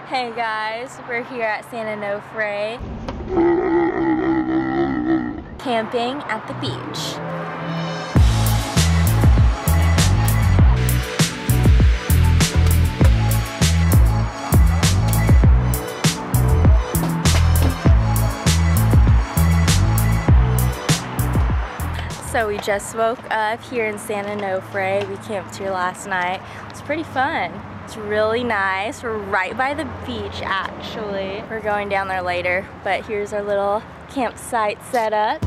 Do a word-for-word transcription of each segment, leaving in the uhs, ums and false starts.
Hey guys, we're here at San Onofre, camping at the beach. So we just woke up here in San Onofre. We camped here last night. It's pretty fun. It's really nice. We're right by the beach actually. We're going down there later, but here's our little campsite set up.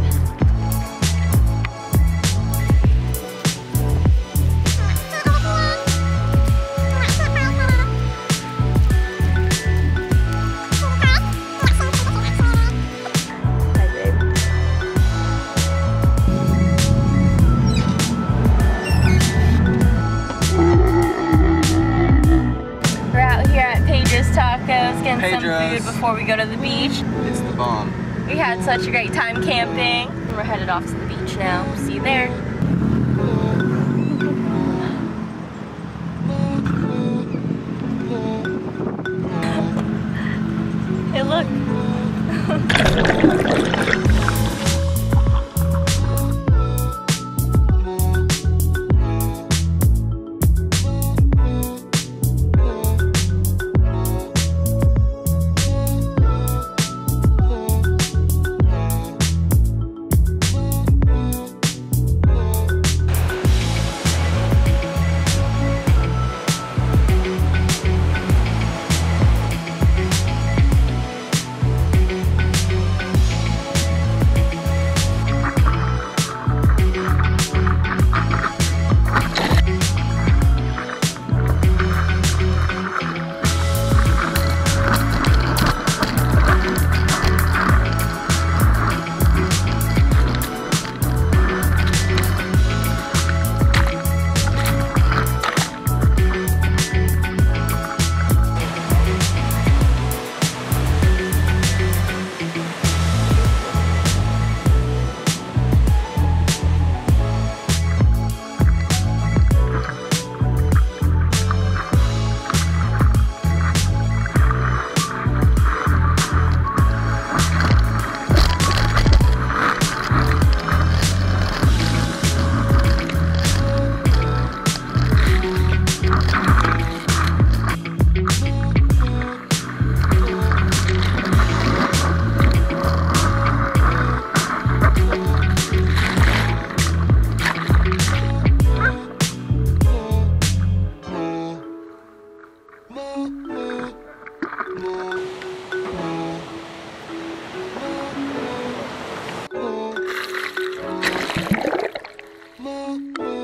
Tacos, getting Pedro's. some food before we go to the beach. It's the bomb. We had such a great time camping. We're headed off to the beach now. See you there. Hey, look. More.